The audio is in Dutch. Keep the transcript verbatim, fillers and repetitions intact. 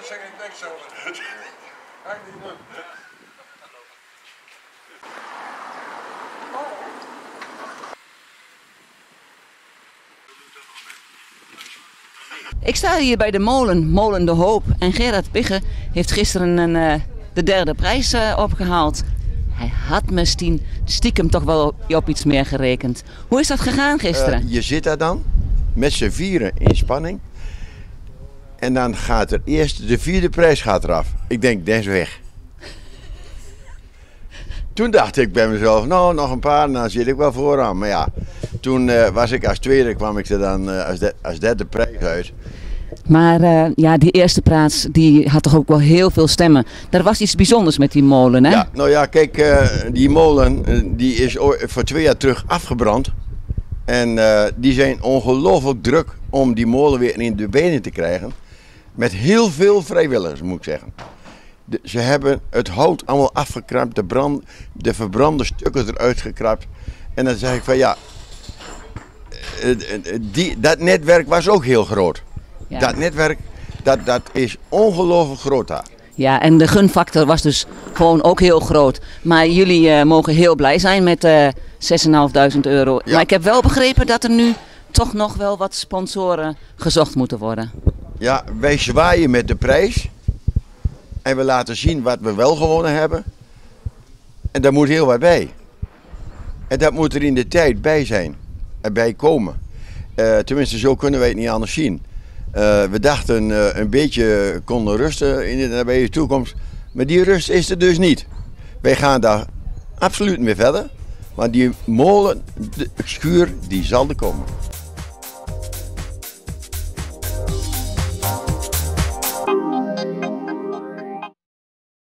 anders zeg ik niks over. Ga ik niet doen. Ik sta hier bij de molen, Molen de Hoop. En Gerard Pigge heeft gisteren een, uh, de derde prijs uh, opgehaald. Hij had misschien stiekem toch wel op, op iets meer gerekend. Hoe is dat gegaan gisteren? Uh, je zit daar dan, met z'n vieren in spanning. En dan gaat er eerst, de vierde prijs gaat eraf. Ik denk, dat is weg. Toen dacht ik bij mezelf, nou nog een paar, dan zit ik wel vooraan. Maar ja, toen uh, was ik als tweede, kwam ik er dan uh, als, de, als derde prijs uit. Maar uh, ja, die eerste plaats, die had toch ook wel heel veel stemmen. Er was iets bijzonders met die molen, hè? Ja, nou ja, kijk, uh, die molen uh, die is voor twee jaar terug afgebrand. En uh, die zijn ongelooflijk druk om die molen weer in de benen te krijgen. Met heel veel vrijwilligers, moet ik zeggen. De, ze hebben het hout allemaal afgekrapt, de, brand, de verbrande stukken eruit gekrapt. En dan zeg ik van ja, die, dat netwerk was ook heel groot. Ja. Dat netwerk, dat, dat is ongelooflijk groot daar. Ja, en de gunfactor was dus gewoon ook heel groot. Maar jullie uh, mogen heel blij zijn met uh, zes en vijfduizend euro. Ja. Maar ik heb wel begrepen dat er nu toch nog wel wat sponsoren gezocht moeten worden. Ja, wij zwaaien met de prijs. En we laten zien wat we wel gewonnen hebben. En daar moet heel wat bij. En dat moet er in de tijd bij zijn. En bij komen. Uh, tenminste, zo kunnen wij het niet anders zien. Uh, we dachten uh, een beetje konden rusten in de nabije toekomst. Maar die rust is er dus niet. Wij gaan daar absoluut mee verder. Maar die molen, de schuur, die zal er komen.